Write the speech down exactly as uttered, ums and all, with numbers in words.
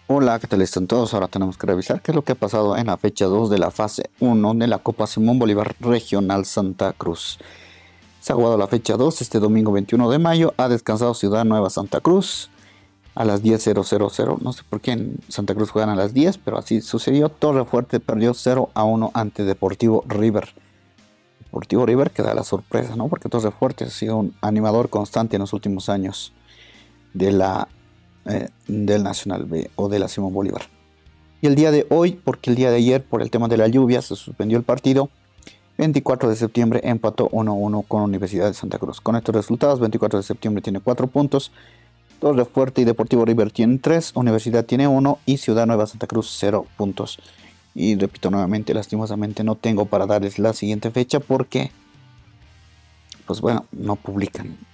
Hola, ¿qué tal están todos? Ahora tenemos que revisar qué es lo que ha pasado en la fecha dos de la fase uno de la Copa Simón Bolívar Regional Santa Cruz. Se ha jugado la fecha dos este domingo veintiuno de mayo. Ha descansado Ciudad Nueva Santa Cruz a las diez cero cero cero. No sé por qué en Santa Cruz juegan a las diez, pero así sucedió. Torre Fuerte perdió cero a uno ante Deportivo River. Deportivo River que da la sorpresa, ¿no? Porque Torre Fuerte ha sido un animador constante en los últimos años de la, eh, del Nacional B o de la Simón Bolívar. Y el día de hoy, porque el día de ayer, por el tema de la lluvia, se suspendió el partido. veinticuatro de septiembre empató uno a uno con Universidad de Santa Cruz. Con estos resultados, veinticuatro de septiembre tiene cuatro puntos, Torre Fuerte y Deportivo River tienen tres, Universidad tiene uno y Ciudad Nueva Santa Cruz cero puntos. Y repito nuevamente, lastimosamente no tengo para darles la siguiente fecha porque, pues bueno, no publican.